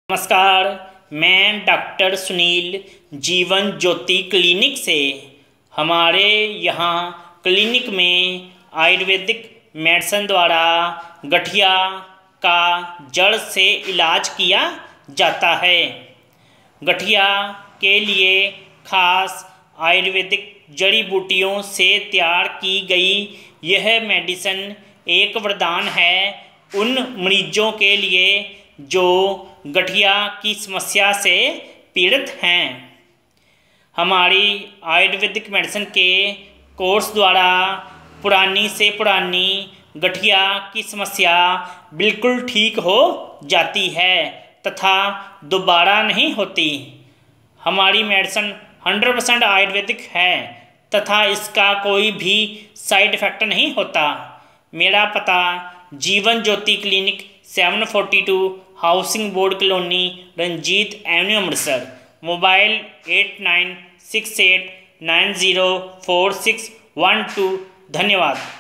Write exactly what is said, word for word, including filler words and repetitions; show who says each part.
Speaker 1: नमस्कार, मैं डॉक्टर सुनील जीवन ज्योति क्लिनिक से। हमारे यहाँ क्लिनिक में आयुर्वेदिक मेडिसिन द्वारा गठिया का जड़ से इलाज किया जाता है। गठिया के लिए खास आयुर्वेदिक जड़ी बूटियों से तैयार की गई यह मेडिसिन एक वरदान है उन मरीजों के लिए जो गठिया की समस्या से पीड़ित हैं। हमारी आयुर्वेदिक मेडिसिन के कोर्स द्वारा पुरानी से पुरानी गठिया की समस्या बिल्कुल ठीक हो जाती है तथा दोबारा नहीं होती। हमारी मेडिसिन हंड्रेड परसेंट आयुर्वेदिक है तथा इसका कोई भी साइड इफ़ेक्ट नहीं होता। मेरा पता Jeevan Jyoti clinic seven forty two housing board colony Ranjit avenue Amritsar. Mobile eight nine six eight nine zero four six one two. धन्यवाद।